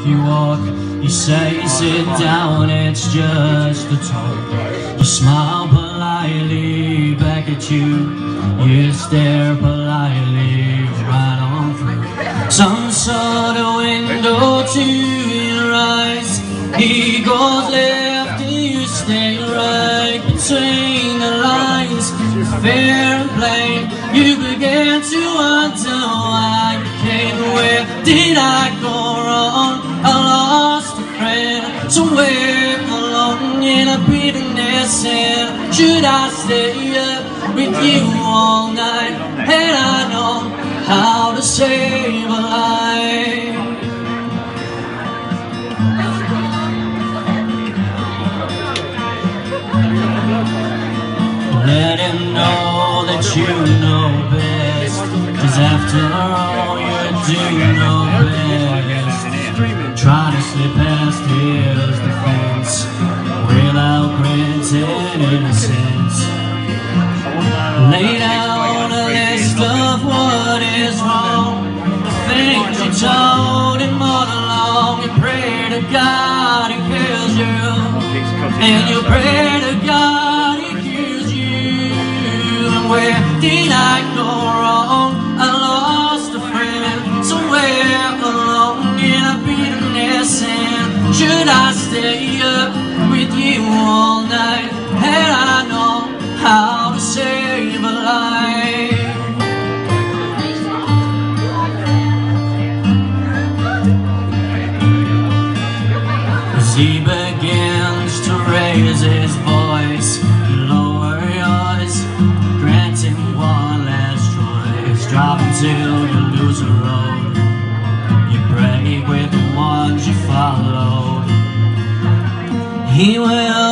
if you walk. You say sit down, it's just a talk. You smile politely back at you. You stare politely right on through some sort of window to your eyes. He goes left and you stay right between the lines. Fair and plain, you begin to wonder why you came. Where did I go wrong? I lost a friend somewhere alone in a bitterness. And should I stay up with you all night? And I know how to save a life. Let him know that you know best, 'cause after all you do know best. Try to slip past his defense without granting innocence. Lay down a list of what is wrong, things you told him all along. You pray to God he hears you, and you pray to God he hears you. And where did I go wrong? I lost a friend somewhere alone in a bitterness. And should I stay up with you all night? And I know how to save a life. As he begins to raise his voice, you lower yours, grant him one last choice. Drop until you lose a road. You break with the ones you follow. He will